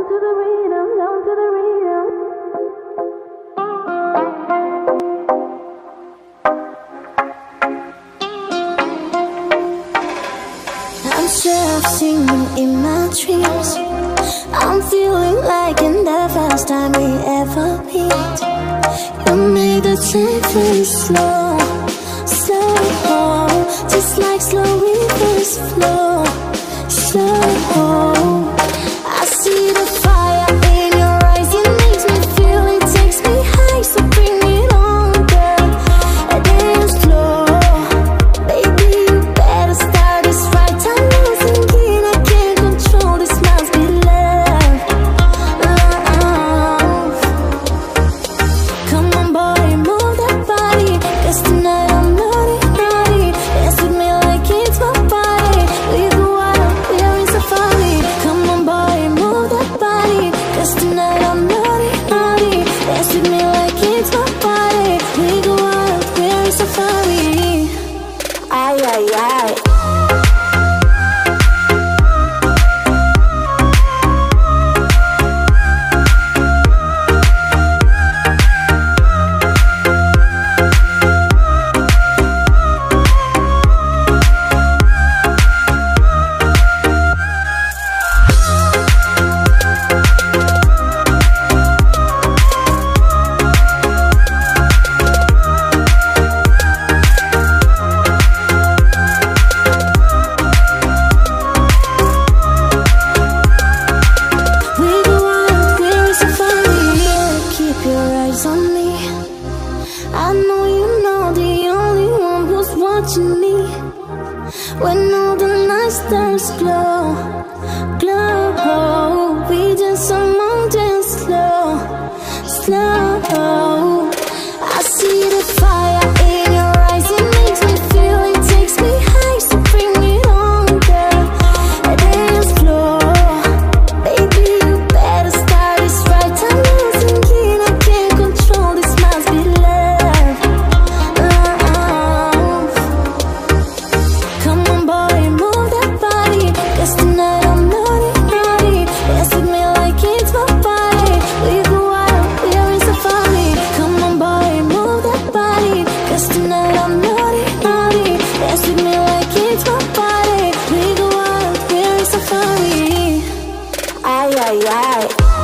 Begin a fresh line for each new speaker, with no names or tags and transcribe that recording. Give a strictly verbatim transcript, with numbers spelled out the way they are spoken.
to the rhythm, down to the rhythm. I'm sure I've seen you in my dreams. I'm feeling like in the first time we ever meet. You made the time feel slow, slow, just like slow rivers flow, slow. I see the fire in your eyes, it makes me feel, it takes me high, so bring it on, girl, and then slow. Baby, you better start this right, I'm losing it, I can't control, this must be love, love. Come on boy, move that body, 'cause tonight I'm naughty, naughty. Dance with me like it's my party. We go out, we're in safari. Come on boy, move that body, 'cause tonight I'm naughty, naughty. Dance with me like it's my party. We go out, we're in safari. Ay, ay, ay. I know you know the only one who's watching me. When all the night stars glow, glow, we dance among them slow, slow. I see the fire in your eyes, it makes me feel, it takes me high, so bring it on, girl, and dance floor. Baby, you better start this right, I'm losing it, I can't control, this must be love, love. Come on boy, move that body, 'cause tonight I'm naughty, naughty. Dance with me like it's my party. We go out, we're in safari. Come on boy, move that body, 'cause tonight I'm naughty, naughty. Dance with me like it's my party. We go out, we're in safari. Ay, ay, ay.